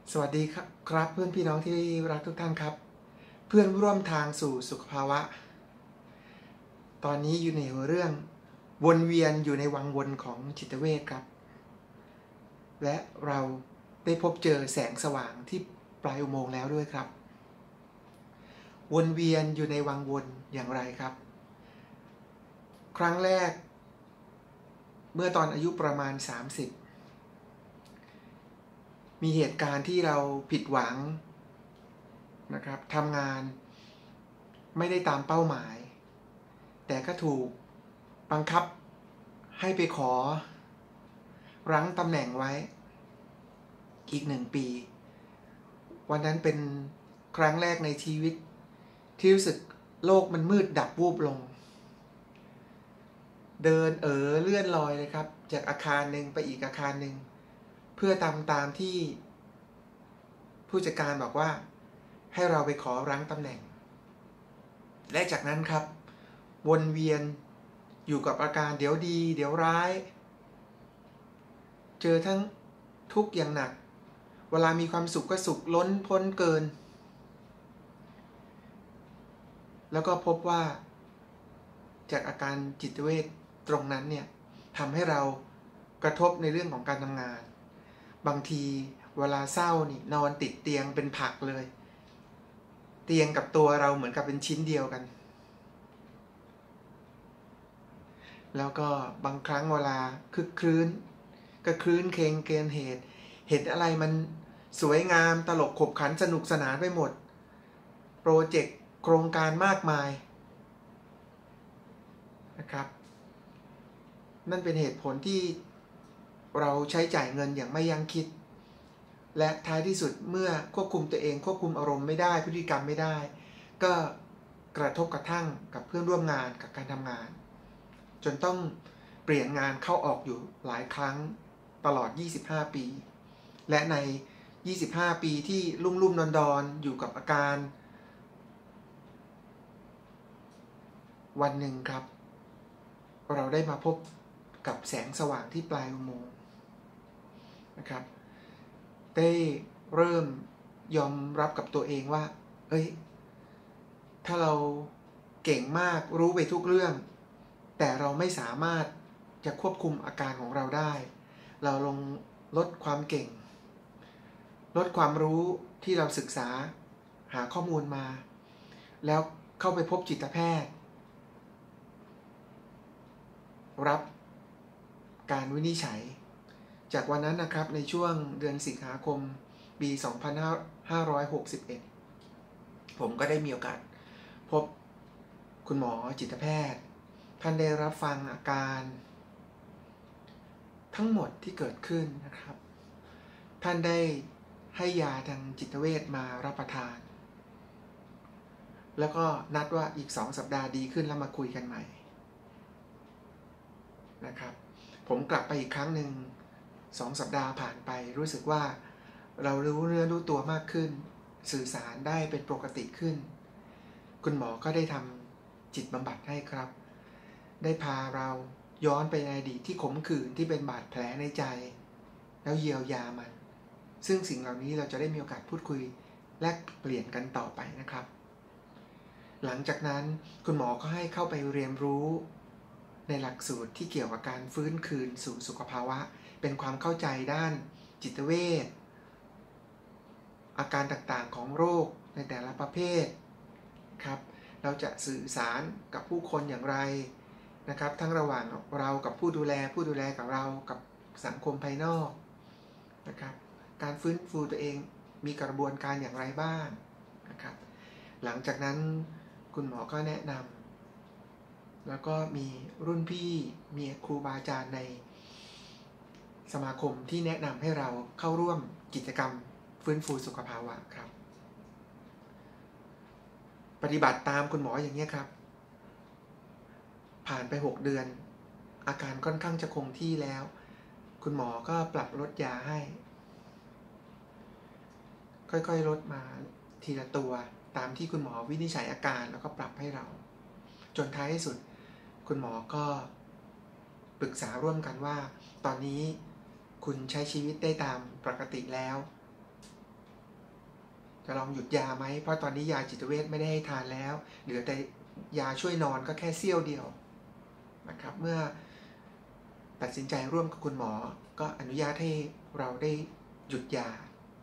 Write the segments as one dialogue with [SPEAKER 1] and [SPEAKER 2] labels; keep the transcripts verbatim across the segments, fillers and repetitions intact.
[SPEAKER 1] สวัสดีครับครับเพื่อนพี่น้องที่รักทุกท่านครับเพื่อนร่วมทางสู่สุขภาวะตอนนี้อยู่ในเรื่องวนเวียนอยู่ในวังวนของจิตเวชครับและเราได้พบเจอแสงสว่างที่ปลายอุโมงค์แล้วด้วยครับวนเวียนอยู่ในวังวนอย่างไรครับครั้งแรกเมื่อตอนอายุประมาณสามสิบมีเหตุการณ์ที่เราผิดหวังนะครับทำงานไม่ได้ตามเป้าหมายแต่ก็ถูกบังคับให้ไปขอรั้งตำแหน่งไว้อีกหนึ่งปีวันนั้นเป็นครั้งแรกในชีวิตที่รู้สึกโลกมันมืดดับวูบลงเดินเอ๋อเลื่อนลอยเลยครับจากอาคารหนึ่งไปอีกอาคารหนึ่งเพื่อทำตามที่ผู้จัดการบอกว่าให้เราไปขอรั้งตำแหน่งและจากนั้นครับวนเวียนอยู่กับอาการเดี๋ยวดีเดี๋ยวร้ายเจอทั้งทุกข์อย่างหนักเวลามีความสุขก็สุขล้นพ้นเกินแล้วก็พบว่าจากอาการจิตเวชตรงนั้นเนี่ยทำให้เรากระทบในเรื่องของการทำงานบางทีเวลาเศร้านี่นอนติดเตียงเป็นผักเลยเตียงกับตัวเราเหมือนกับเป็นชิ้นเดียวกันแล้วก็บางครั้งเวลาคึกครื้นก็ครื้นเคงเกินเหตุเห็นอะไรมันสวยงามตลกขบขันสนุกสนานไปหมดโปรเจกต์โครงการมากมายนะครับนั่นเป็นเหตุผลที่เราใช้จ่ายเงินอย่างไม่ยั้งคิดและท้ายที่สุดเมื่อควบคุมตัวเองควบคุมอารมณ์ไม่ได้พฤติกรรมไม่ได้ก็กระทบกระทั่งกับเพื่อนร่วมงานกับการทำงานจนต้องเปลี่ยนงานเข้าออกอยู่หลายครั้งตลอดยี่สิบห้าปีและในยี่สิบห้าปีที่ลุ่มลุ่มดอนดอนอยู่กับอาการวันหนึ่งครับเราได้มาพบกับแสงสว่างที่ปลายอุโมงค์นะครับได้เริ่มยอมรับกับตัวเองว่าเอ้ยถ้าเราเก่งมากรู้ไปทุกเรื่องแต่เราไม่สามารถจะควบคุมอาการของเราได้เราลงลดความเก่งลดความรู้ที่เราศึกษาหาข้อมูลมาแล้วเข้าไปพบจิตแพทย์รับการวินิจฉัยจากวันนั้นนะครับในช่วงเดือนสิงหาคมปี สองพันห้าร้อยหกสิบเอ็ด ผมก็ได้มีโอกาสพบคุณหมอจิตแพทย์ท่านได้รับฟังอาการทั้งหมดที่เกิดขึ้นนะครับท่านได้ให้ยาทางจิตเวชมารับประทานแล้วก็นัดว่าอีกสองสัปดาห์ดีขึ้นแล้วมาคุยกันใหม่นะครับผมกลับไปอีกครั้งหนึ่งสองสัปดาห์ผ่านไปรู้สึกว่าเรารู้เนื้อรู้ตัวมากขึ้นสื่อสารได้เป็นปกติขึ้นคุณหมอก็ได้ทำจิตบำบัดให้ครับได้พาเราย้อนไปในอดีตที่ขมขื่นที่เป็นบาดแผลในใจแล้วเยียวยามันซึ่งสิ่งเหล่านี้เราจะได้มีโอกาสพูดคุยแลกเปลี่ยนกันต่อไปนะครับหลังจากนั้นคุณหมอก็ให้เข้าไปเรียนรู้ในหลักสูตรที่เกี่ยวกับการฟื้นคืนสู่สุขภาวะเป็นความเข้าใจด้านจิตเวชอาการต่างๆของโรคในแต่ละประเภทครับเราจะสื่อสารกับผู้คนอย่างไรนะครับทั้งระหว่างเรากับผู้ดูแลผู้ดูแลกับเรากับสังคมภายนอกนะครับการฟื้นฟูตัวเองมีกระบวนการอย่างไรบ้างนะครับหลังจากนั้นคุณหมอก็แนะนำแล้วก็มีรุ่นพี่มีครูบาอาจารย์ในสมาคมที่แนะนำให้เราเข้าร่วมกิจกรรมฟื้นฟูสุขภาวะครับปฏิบัติตามคุณหมออย่างนี้ครับผ่านไปหกเดือนอาการค่อนข้างจะคงที่แล้วคุณหมอก็ปรับลดยาให้ค่อยๆลดมาทีละตัวตามที่คุณหมอวินิจฉัยอาการแล้วก็ปรับให้เราจนท้ายที่สุดคุณหมอก็ปรึกษาร่วมกันว่าตอนนี้คุณใช้ชีวิตได้ตามปกติแล้วจะลองหยุดยาไหมเพราะตอนนี้ยาจิตเวชไม่ได้ให้ทานแล้วเหลือแต่ยาช่วยนอนก็แค่เสี้ยวเดียวนะครับเมื่อตัดสินใจร่วมกับคุณหมอก็อนุญาตให้เราได้หยุดยา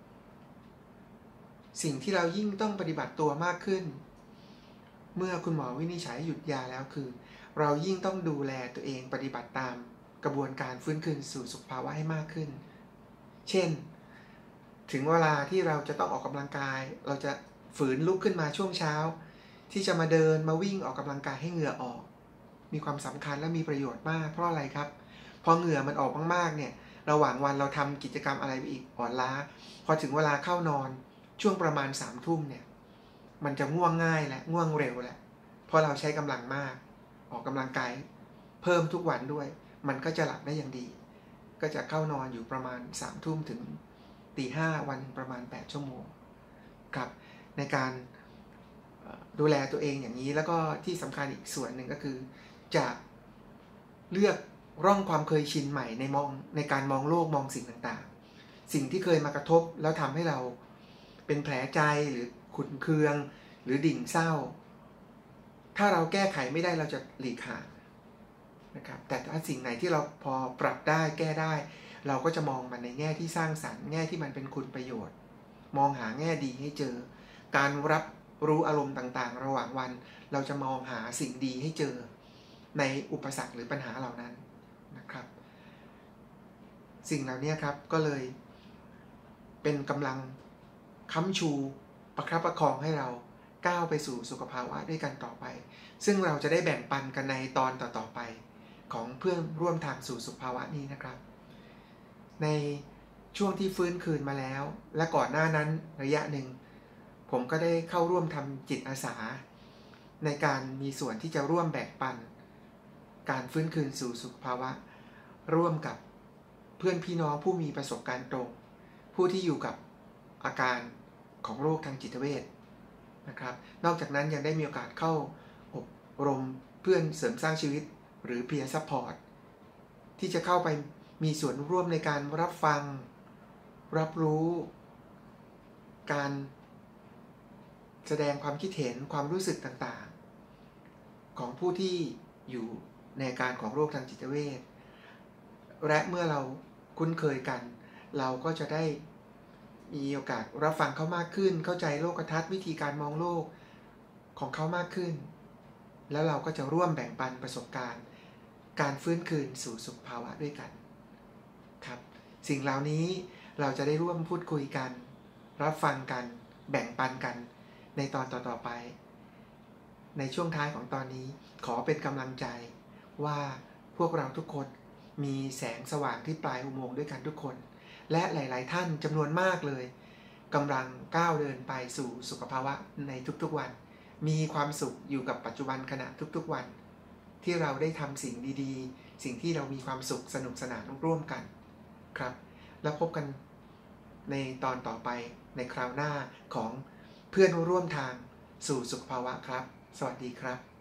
[SPEAKER 1] สิ่งที่เรายิ่งต้องปฏิบัติตัวมากขึ้นเมื่อคุณหมอวินิจฉัยหยุดยาแล้วคือเรายิ่งต้องดูแลตัวเองปฏิบัติตามกระบวนการฟื้นคืนสู่สุขภาวะให้มากขึ้นเช่นถึงเวลาที่เราจะต้องออกกำลังกายเราจะฝืนลุกขึ้นมาช่วงเช้าที่จะมาเดินมาวิ่งออกกำลังกายให้เหงื่อออกมีความสำคัญและมีประโยชน์มากเพราะอะไรครับพอเหงื่อมันออกมากๆเนี่ยระหว่างวันเราทำกิจกรรมอะไรไปอีกอ่อนล้าพอถึงเวลาเข้านอนช่วงประมาณสามทุ่มเนี่ยมันจะง่วงง่ายและง่วงเร็วแหละเพราะเราใช้กำลังมากออกกำลังกายเพิ่มทุกวันด้วยมันก็จะหลับได้อย่างดีก็จะเข้านอนอยู่ประมาณสามทุ่มถึงตีห้าวันประมาณแปดชั่วโมงครับในการดูแลตัวเองอย่างนี้แล้วก็ที่สำคัญอีกส่วนหนึ่งก็คือจะเลือกร่องความเคยชินใหม่ในมองในการมองโลกมองสิ่งต่างๆสิ่งที่เคยมากระทบแล้วทำให้เราเป็นแผลใจหรือขุ่นเคืองหรือดิ่งเศร้าถ้าเราแก้ไขไม่ได้เราจะหลีกห่างนะครับแต่ถ้าสิ่งไหนที่เราพอปรับได้แก้ได้เราก็จะมองมันในแง่ที่สร้างสรรค์แง่ที่มันเป็นคุณประโยชน์มองหาแง่ดีให้เจอการรับรู้อารมณ์ต่างๆระหว่างวันเราจะมองหาสิ่งดีให้เจอในอุปสรรคหรือปัญหาเหล่านั้นนะครับสิ่งเหล่านี้ครับก็เลยเป็นกำลังค้ำชูประคับประคองให้เราก้าวไปสู่สุขภาวะด้วยกันต่อไปซึ่งเราจะได้แบ่งปันกันในตอนต่อๆไปของเพื่อนร่วมทางสู่สุขภาวะนี้นะครับในช่วงที่ฟื้นคืนมาแล้วและก่อนหน้านั้นระยะหนึ่งผมก็ได้เข้าร่วมทำจิตอาสาในการมีส่วนที่จะร่วมแบ่งปันการฟื้นคืนสู่สุขภาวะร่วมกับเพื่อนพี่น้องผู้มีประสบการณ์ตรงผู้ที่อยู่กับอาการของโรคทางจิตเวชนะครับนอกจากนั้นยังได้มีโอกาสเข้าอบรมเพื่อนเสริมสร้างชีวิตหรือ peer support ที่จะเข้าไปมีส่วนร่วมในการรับฟังรับรู้การแสดงความคิดเห็นความรู้สึกต่างๆของผู้ที่อยู่ในอาการของโรคทางจิตเวชและเมื่อเราคุ้นเคยกันเราก็จะได้มีโอกาสรับฟังเขามากขึ้นเข้าใจโลกทัศน์วิธีการมองโลกของเขามากขึ้นแล้วเราก็จะร่วมแบ่งปันประสบการณ์การฟื้นคืนสู่สุขภาวะด้วยกันครับสิ่งเหล่านี้เราจะได้ร่วมพูดคุยกันรับฟังกันแบ่งปันกันในตอนต่อๆไปในช่วงท้ายของตอนนี้ขอเป็นกำลังใจว่าพวกเราทุกคนมีแสงสว่างที่ปลายอุโมงค์ด้วยกันทุกคนและหลายๆท่านจำนวนมากเลยกำลังก้าวเดินไปสู่สุขภาวะในทุกๆวันมีความสุขอยู่กับปัจจุบันขณะทุกๆวันที่เราได้ทำสิ่งดีๆสิ่งที่เรามีความสุขสนุกสนานร่วมกันครับแล้วพบกันในตอนต่อไปในคราวหน้าของเพื่อนร่วมทางสู่สุขภาวะครับสวัสดีครับ